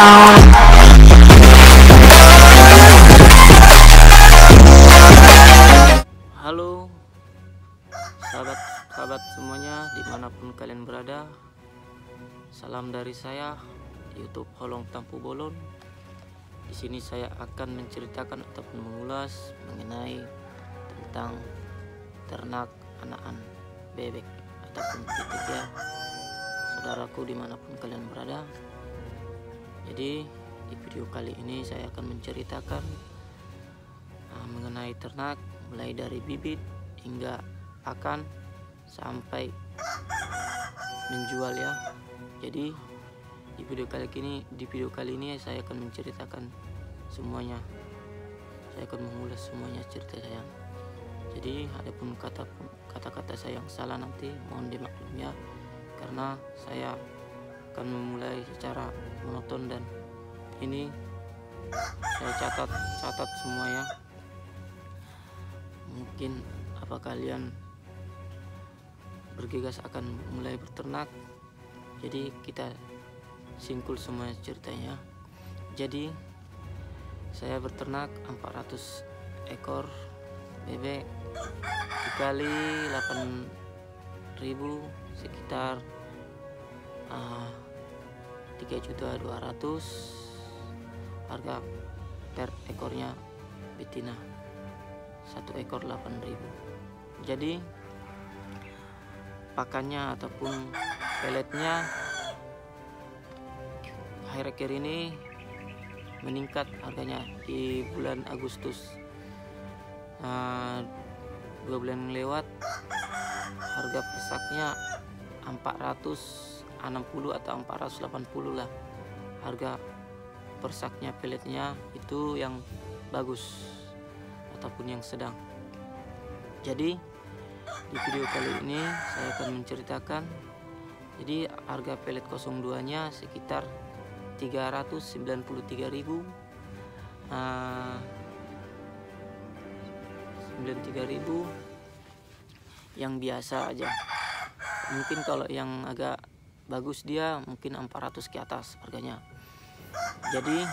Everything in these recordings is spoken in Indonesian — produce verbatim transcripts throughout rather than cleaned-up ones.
Halo sahabat-sahabat semuanya dimanapun kalian berada, salam dari saya YouTube Holong Tampu Bolon. Di sini saya akan menceritakan ataupun mengulas mengenai tentang ternak anakan bebek ataupun pitik ya, saudaraku dimanapun kalian berada. Jadi di video kali ini saya akan menceritakan uh, mengenai ternak, mulai dari bibit hingga pakan sampai menjual ya. Jadi di video kali ini di video kali ini saya akan menceritakan semuanya. Saya akan mengulas semuanya cerita saya. Jadi adapun kata kata-kata saya yang salah nanti mohon dimaklum ya, karena saya akan memulai secara monoton dan ini saya catat catat semua ya. Mungkin apa kalian bergegas akan mulai berternak, jadi kita singkul semua ceritanya. Jadi saya berternak empat ratus ekor bebek dikali delapan ribu sekitar uh, tiga juta dua ratus harga per ekornya betina, satu ekor delapan ribu. Jadi pakannya ataupun peletnya akhir-akhir ini meningkat harganya. Di bulan Agustus uh, dua bulan lewat harga pesaknya empat ratus enam puluh atau empat ratus delapan puluh lah harga persaknya, peletnya itu yang bagus ataupun yang sedang. Jadi di video kali ini saya akan menceritakan, jadi harga pelet nol dua nya sekitar tiga ratus sembilan puluh tiga ribu, uh, sembilan puluh tiga ribu yang biasa aja. Mungkin kalau yang agak bagus dia mungkin empat ratus ke atas harganya. Jadi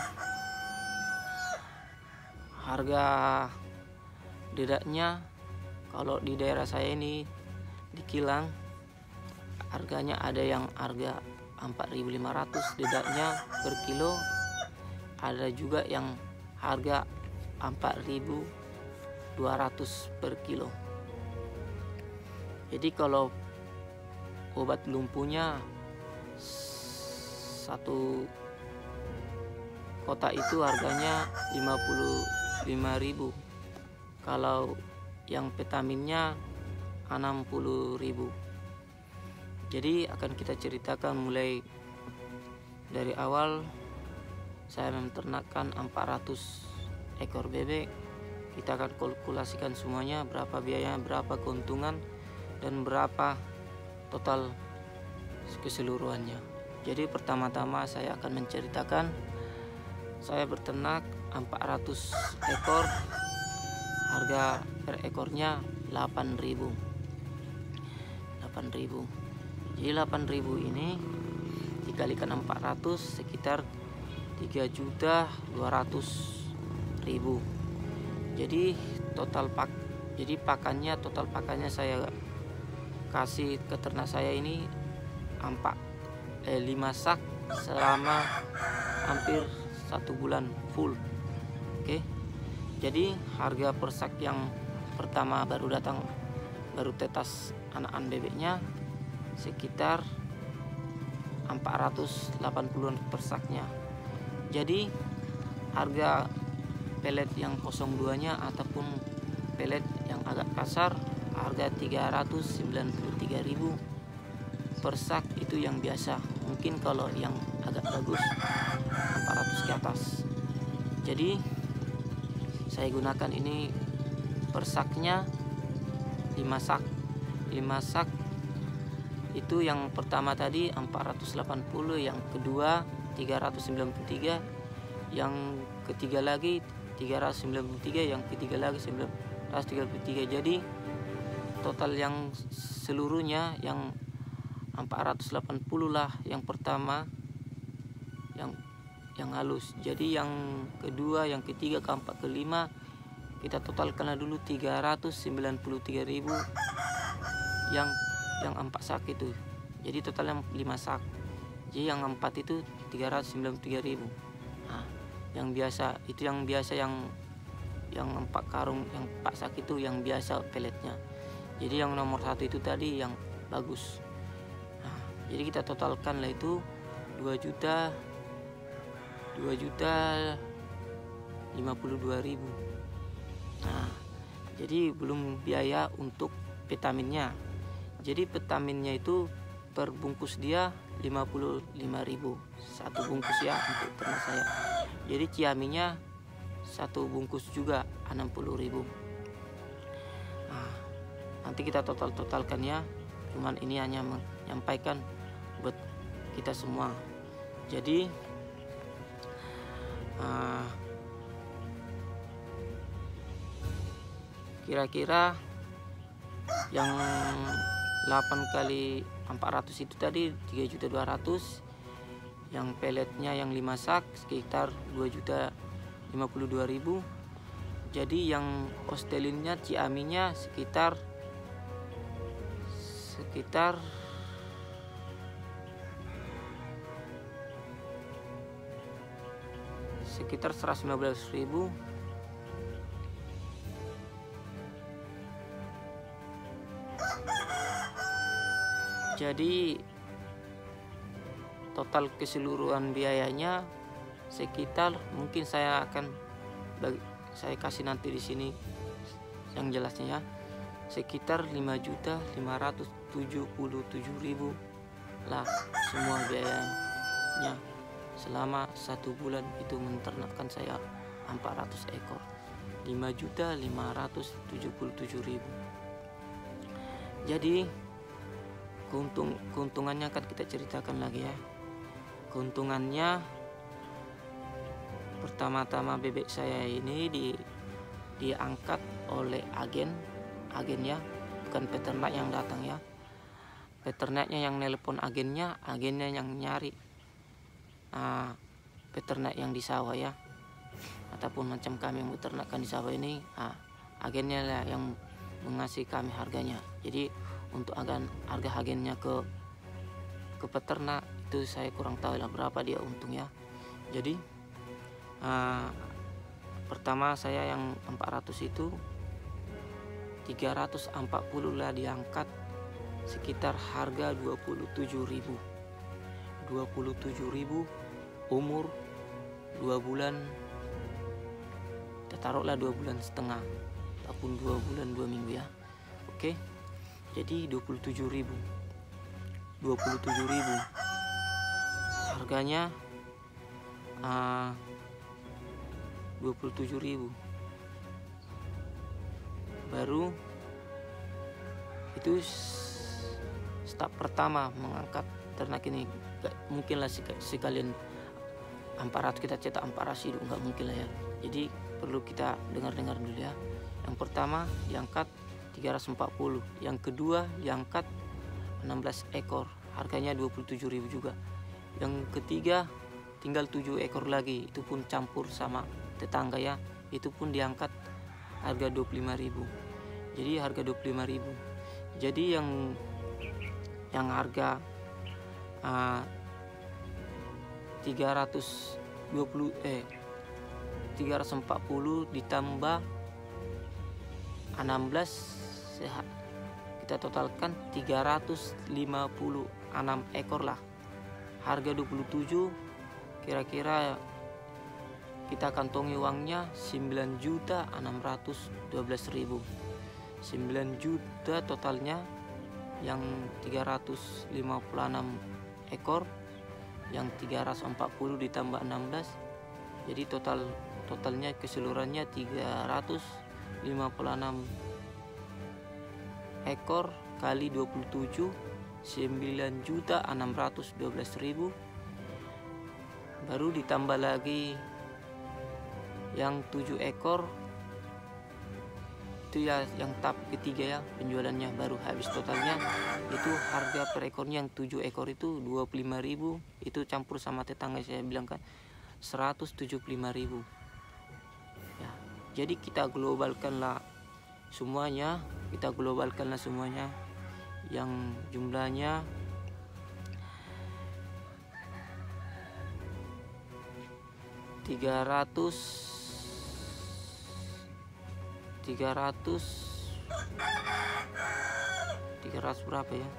harga dedaknya kalau di daerah saya ini di Kilang harganya ada yang harga empat ribu lima ratus dedaknya per kilo, ada juga yang harga empat ribu dua ratus per kilo. Jadi kalau obat lumpuhnya satu kotak itu harganya lima puluh lima ribu, kalau yang vitaminnya enam puluh ribu. Jadi akan kita ceritakan mulai dari awal saya menternakkan empat ratus ekor bebek. Kita akan kalkulasikan semuanya, berapa biaya, berapa keuntungan, dan berapa total keseluruhannya. Jadi pertama-tama saya akan menceritakan saya berternak empat ratus ekor, harga per ekornya delapan ribu. delapan ribu. Jadi delapan ribu ini dikalikan empat ratus sekitar tiga juta dua ratus ribu. Jadi total pak jadi pakannya total pakannya saya kasih ke ternak saya ini empat eh, lima sak selama hampir satu bulan full. Oke. Jadi harga per sak yang pertama baru datang, baru tetas anakan bebeknya sekitar empat ratus delapan puluh per saknya. Jadi harga pelet yang nol dua nya ataupun pelet yang agak kasar harga tiga ratus sembilan puluh tiga ribu per sak, itu yang biasa. Mungkin kalau yang agak bagus empat ratus ke atas. Jadi saya gunakan ini per saknya lima sak. lima sak itu yang pertama tadi empat ratus delapan puluh, yang kedua tiga ratus sembilan puluh tiga, yang ketiga lagi tiga ratus sembilan puluh tiga, yang ketiga lagi sembilan ratus tiga puluh tiga. Jadi total yang seluruhnya yang empat ratus delapan puluh lah yang pertama, yang yang halus. Jadi yang kedua, yang ketiga, keempat, kelima kita totalkan dulu tiga ratus sembilan puluh tiga ribu yang yang empat sak itu. Jadi totalnya lima sak. Jadi yang empat itu tiga ratus sembilan puluh tiga ribu. Nah, yang biasa itu yang biasa yang yang empat karung, yang empat sak itu yang biasa peletnya. Jadi yang nomor satu itu tadi yang bagus. Nah, jadi kita totalkan lah itu dua juta dua juta lima puluh dua ribu. Nah, jadi belum biaya untuk vitaminnya. Jadi vitaminnya itu per bungkus dia lima puluh lima ribu satu bungkus ya untuk ternak saya. Jadi ciaminya satu bungkus juga enam puluh ribu. Nah, nanti kita total-totalkan ya. Cuman ini hanya menyampaikan buat kita semua. Jadi uh, kira-kira yang delapan kali empat ratus itu tadi tiga juta dua ratus. Yang peletnya yang lima sak sekitar dua juta lima puluh dua ribu. Jadi yang ostelinnya, ciaminya sekitar sekitar sekitar seratus lima belas ribu. Jadi total keseluruhan biayanya sekitar, mungkin saya akan saya kasih nanti di sini yang jelasnya ya, sekitar lima juta lima ratus tujuh puluh tujuh ribu lah semua biayanya selama satu bulan itu menternakkan saya empat ratus ekor. Lima juta lima ratus tujuh puluh tujuh ribu. Jadi keuntung keuntungannya akan kita ceritakan lagi ya. Keuntungannya pertama-tama bebek saya ini di diangkat oleh agen agennya, bukan peternak yang datang ya. Peternaknya yang nelpon agennya, agennya yang nyari uh, peternak yang di sawah ya, ataupun macam kami yang beternakkan di sawah ini, uh, agennya lah yang mengasih kami harganya. Jadi untuk agen harga agennya ke ke peternak itu saya kurang tahu lah berapa dia untungnya. Jadi uh, pertama saya yang empat ratus itu tiga ratus empat puluh lah diangkat, sekitar harga dua puluh tujuh ribu. dua puluh tujuh ribu umur dua bulan, kita taruhlah dua bulan setengah ataupun dua bulan dua minggu ya. Oke. Jadi dua puluh tujuh ribu. dua puluh tujuh ribu. Harganya uh, dua puluh tujuh ribu. Baru itu step pertama mengangkat ternak ini. Gak mungkin lah sekalian empat ratus kita cetak empat ratus hidup, nggak mungkin lah ya. Jadi perlu kita dengar-dengar dulu ya. Yang pertama diangkat tiga ratus empat puluh, yang kedua diangkat enam belas ekor, harganya dua puluh tujuh ribu juga. Yang ketiga tinggal tujuh ekor lagi, itu pun campur sama tetangga ya, itu pun diangkat harga dua puluh lima ribu. Jadi harga dua puluh lima ribu. Jadi yang yang harga uh, tiga ratus dua puluh eh tiga ratus empat puluh ditambah enam belas, kita totalkan tiga ratus lima puluh enam ekor lah. Harga dua puluh tujuh, kira-kira kita kantongi uangnya sembilan juta enam ratus dua belas ribu. sembilan juta totalnya, yang tiga ratus lima puluh enam ekor, yang tiga ratus empat puluh ditambah enam belas. Jadi total totalnya keseluruhannya tiga ratus lima puluh enam ekor kali dua puluh tujuh, sembilan juta enam ratus dua belas ribu. Baru ditambah lagi yang tujuh ekor, itu ya yang tahap ketiga ya, penjualannya baru habis. Totalnya itu harga per ekornya yang tujuh ekor itu dua puluh lima ribu. Itu campur sama tetangga saya bilang kan, seratus tujuh puluh lima ribu ya. Jadi kita globalkanlah semuanya, kita globalkanlah semuanya yang jumlahnya tiga ratus tiga ratus tiga ratus berapa ya,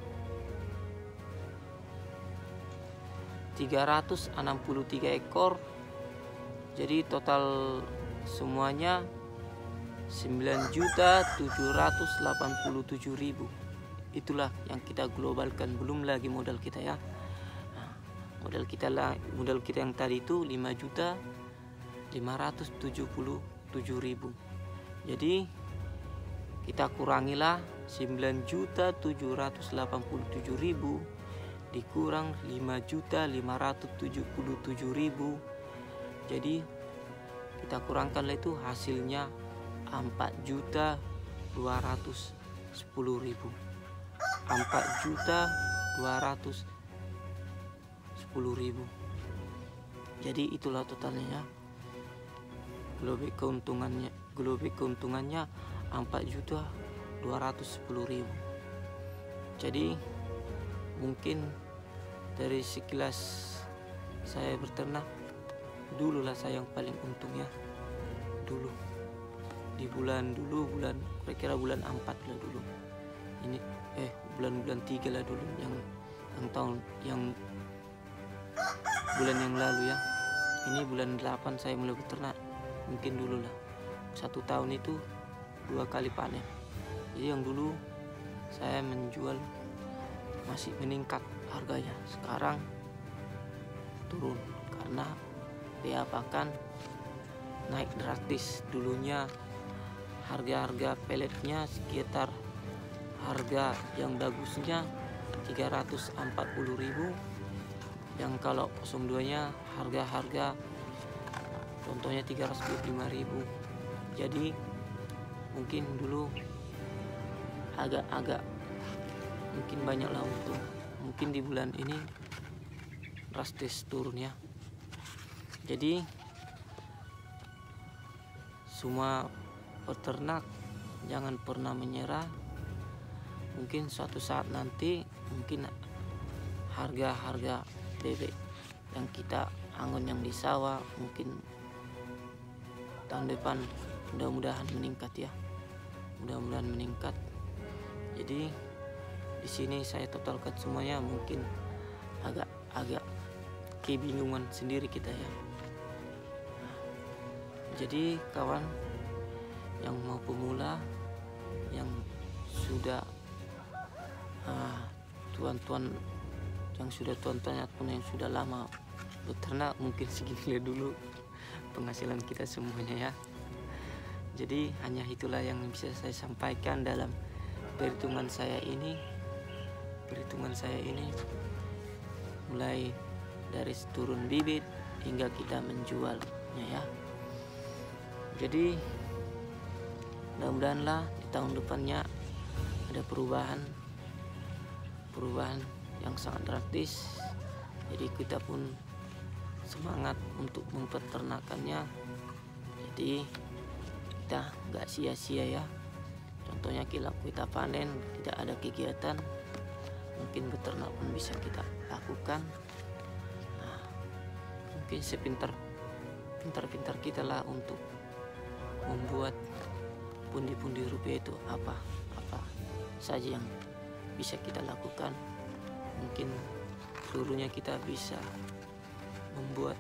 tiga ratus enam puluh tiga ekor. Jadi total semuanya sembilan juta tujuh ratus delapan puluh tujuh ribu. Itulah yang kita globalkan, belum lagi modal kita ya. Nah, modal kita lah, modal kita yang tadi itu lima juta lima ratus tujuh puluh tujuh ribu. Jadi kita kurangilah sembilan juta tujuh ratus delapan puluh tujuh ribu dikurang lima juta lima ratus tujuh puluh tujuh ribu. Jadi kita kurangkanlah itu hasilnya empat juta dua ratus sepuluh ribu. empat juta dua ratus sepuluh ribu. Jadi itulah totalnya. Global keuntungannya, global keuntungannya empat juta dua ratus sepuluh ribu. Jadi mungkin dari sekilas saya berternak, dululah saya yang paling untung ya. Dulu di bulan dulu bulan kira-kira bulan empat lah dulu. Ini eh bulan-bulan tiga lah dulu yang yang tahun yang bulan yang lalu ya. Ini bulan delapan saya mulai beternak. Mungkin dulu lah satu tahun itu dua kali panen. Jadi yang dulu saya menjual masih meningkat harganya, sekarang turun karena biaya pakan naik drastis. Dulunya harga-harga peletnya sekitar harga yang bagusnya tiga ratus empat puluh ribu, yang kalau nol dua nya harga-harga contohnya tiga ratus dua puluh lima ribu. Jadi mungkin dulu agak-agak mungkin banyaklah untung. Mungkin di bulan ini drastis turun ya. Jadi semua peternak jangan pernah menyerah. Mungkin suatu saat nanti mungkin harga-harga bebek yang kita anggon yang di sawah mungkin tahun depan mudah-mudahan meningkat ya. Mudah-mudahan meningkat. Jadi di sini saya totalkan semuanya, mungkin agak-agak kebingungan sendiri kita ya. Nah, jadi kawan yang mau pemula, yang sudah uh, tuan-tuan yang sudah tuan-tuan ataupun yang sudah lama beternak, mungkin segini dulu penghasilan kita semuanya ya. Jadi hanya itulah yang bisa saya sampaikan dalam perhitungan saya ini. Perhitungan saya ini mulai dari turun bibit hingga kita menjualnya ya. Jadi mudah-mudahanlah di tahun depannya ada perubahan perubahan yang sangat drastis. Jadi kita pun semangat untuk mempeternakannya. Jadi kita nggak sia-sia ya. Contohnya kita kita panen tidak ada kegiatan, mungkin beternak pun bisa kita lakukan. Nah, mungkin sepintar pintar-pintar kita lah untuk membuat pundi-pundi rupiah itu apa apa saja yang bisa kita lakukan. Mungkin seluruhnya kita bisa membuat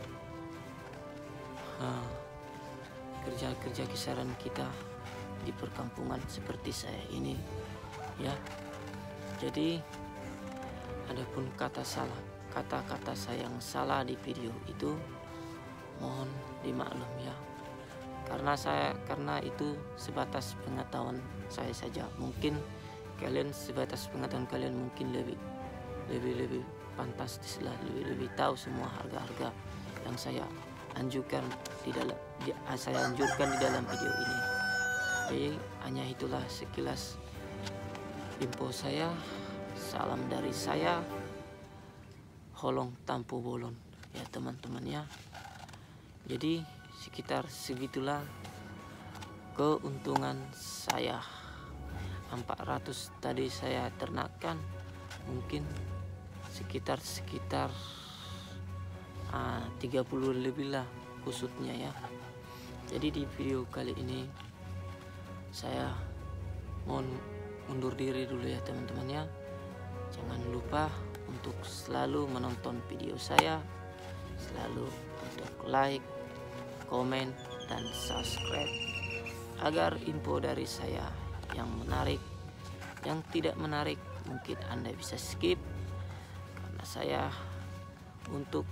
uh, kerja-kerja kisaran kita di perkampungan seperti saya ini ya. Jadi adapun kata salah, kata-kata saya yang salah di video itu mohon dimaklum ya. Karena saya karena itu sebatas pengetahuan saya saja. Mungkin kalian sebatas pengetahuan kalian mungkin lebih lebih lebih fantastis lah, lebih lebih tahu semua harga-harga yang saya anjurkan di dalam di, saya anjurkan di dalam video ini. Jadi hanya itulah sekilas info saya. Salam dari saya, Holong Tampu Bolon. ya teman-teman ya. Jadi sekitar segitulah keuntungan saya. Empat ratus tadi saya ternakkan, mungkin sekitar sekitar uh, tiga puluh lebih lah kusutnya ya. Jadi di video kali ini saya mohon undur diri dulu ya teman-teman ya. Jangan lupa untuk selalu menonton video saya, selalu untuk like, komen, dan subscribe agar info dari saya yang menarik, yang tidak menarik mungkin Anda bisa skip, karena saya untuk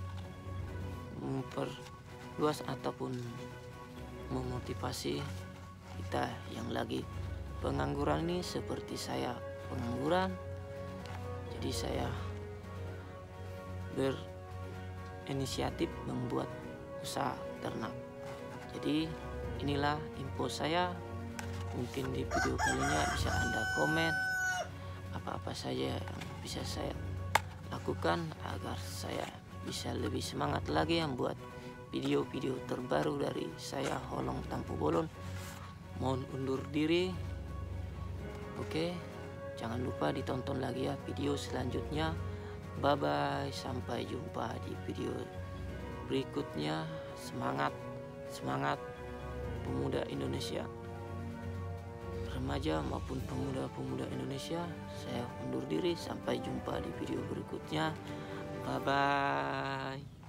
memperluas ataupun memotivasi kita yang lagi pengangguran ini, seperti saya pengangguran. Jadi saya berinisiatif membuat usaha ternak. Jadi inilah info saya. Mungkin di video kalinya bisa Anda komen apa-apa saja yang bisa saya lakukan agar saya bisa lebih semangat lagi membuat video-video terbaru dari saya, Holong Tampu Bolon. Mohon undur diri. Oke, jangan lupa ditonton lagi ya video selanjutnya. Bye bye, sampai jumpa di video berikutnya. Semangat, semangat pemuda Indonesia, remaja maupun pemuda-pemuda Indonesia. Saya undur diri, sampai jumpa di video berikutnya. Bye bye.